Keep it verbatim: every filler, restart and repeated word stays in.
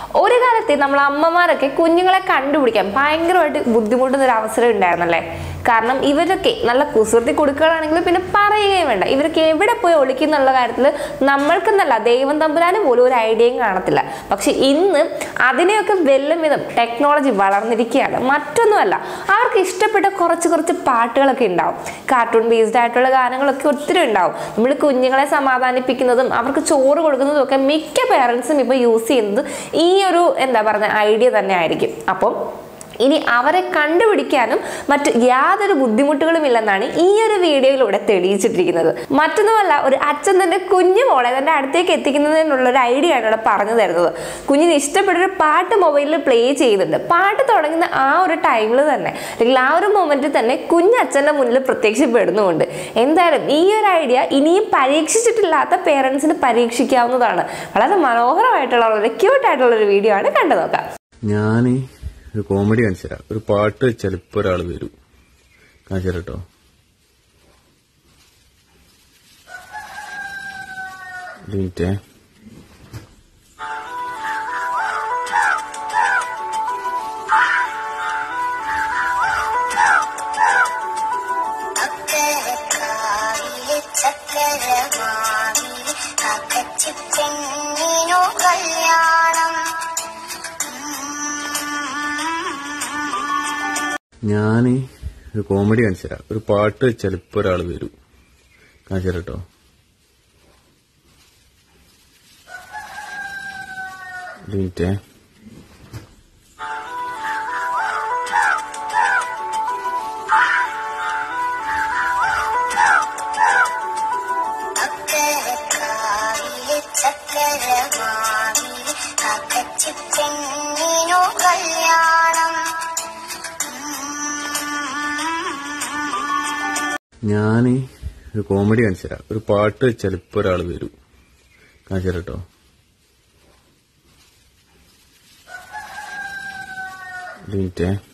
ഒരു കാലത്ത് നമ്മൾ അമ്മമാരൊക്കെ കുഞ്ഞുങ്ങളെ കണ്ടുപിടിക്കാൻ ഭയങ്കരമായിട്ട് ബുദ്ധിമുട്ടുന്ന ഒരു അവസരം ഉണ്ടായിരുന്നല്ലേ. കാരണം ഇവരൊക്കെ നല്ല കുസൃതി കൊടുക്കുകയാണെങ്കിൽ പിന്നെ പറയുകയും വേണ്ട, ഇവരൊക്കെ എവിടെ പോയി ഒളിക്കുന്നുള്ള കാര്യത്തിൽ നമ്മൾക്കെന്നല്ല ദൈവം തമ്പുരാനും പോലും ഒരു ഐഡിയയും കാണത്തില്ല. പക്ഷെ ഇന്ന് അതിനെയൊക്കെ വെല്ലും വിധം ടെക്നോളജി വളർന്നിരിക്കുകയാണ്. മറ്റൊന്നുമല്ല, അവർക്ക് ഇഷ്ടപ്പെട്ട കുറച്ച് കുറച്ച് പാട്ടുകളൊക്കെ ഉണ്ടാവും, കാർട്ടൂൺ ബേസ്ഡ് ആയിട്ടുള്ള ഗാനങ്ങളൊക്കെ ഒത്തിരി ഉണ്ടാവും. നമ്മൾ കുഞ്ഞുങ്ങളെ സമാധാനിപ്പിക്കുന്നതും അവർക്ക് ചോറ് കൊടുക്കുന്നതും ഒക്കെ മിക്ക പേരൻസും ഇപ്പോൾ യൂസ് ചെയ്യുന്നത് ഈ ഒരു എന്താ പറയുക ഐഡിയ തന്നെ ആയിരിക്കും. അപ്പം ഇനി അവരെ കണ്ടുപിടിക്കാനും മറ്റ് യാതൊരു ബുദ്ധിമുട്ടുകളും ഇല്ലെന്നാണ് ഈ ഒരു വീഡിയോയിലൂടെ തെളിയിച്ചിട്ടിരിക്കുന്നത്. മറ്റൊന്നുമല്ല, ഒരു അച്ഛൻ തന്റെ കുഞ്ഞു മോളെ തന്റെ അടുത്തേക്ക് എത്തിക്കുന്നതിനുള്ള ഒരു ഐഡിയ ആണ് ഇവിടെ പറഞ്ഞു തരുന്നത്. കുഞ്ഞിന് ഇഷ്ടപ്പെട്ടൊരു പാട്ട് മൊബൈലിൽ പ്ലേ ചെയ്യുന്നുണ്ട്. പാട്ട് തുടങ്ങുന്ന ആ ഒരു ടൈമിൽ തന്നെ അല്ലെങ്കിൽ ആ ഒരു മൊമെന്റിൽ തന്നെ കുഞ്ഞച്ഛൻ്റെ മുന്നിൽ പ്രത്യക്ഷപ്പെടുന്നുമുണ്ട്. എന്തായാലും ഈ ഒരു ഐഡിയ ഇനിയും പരീക്ഷിച്ചിട്ടില്ലാത്ത പേരൻസിന് പരീക്ഷിക്കാവുന്നതാണ്. വളരെ മനോഹരമായിട്ടുള്ള വളരെ ക്യൂട്ടായിട്ടുള്ള ഒരു വീഡിയോ ആണ്. കണ്ടു നോക്കാം. ഞാൻ ഒരു കോമഡി കാണിച്ചു തരാം. ഒരു പാട്ട് ചിലപ്പോ ഒരാൾ വരും. കാണിച്ചു തരാം കേട്ടോ. മിനിറ്റ്. ഞാൻ ഒരു കോമഡി കാണിച്ചു തരാം. ഒരു പാട്ട് ചിലപ്പോ ഒരാൾ വരും. കാണിച്ചു തരാം കേട്ടോ. മിനിറ്റ്. ഞാൻ ഒരു കോമഡി കാണിച്ചു തരാം. ഒരു പാട്ട് ചിലപ്പോ ഒരാൾ വരും. കാണിച്ചു തരാം കേട്ടോ. മിനിറ്റ്.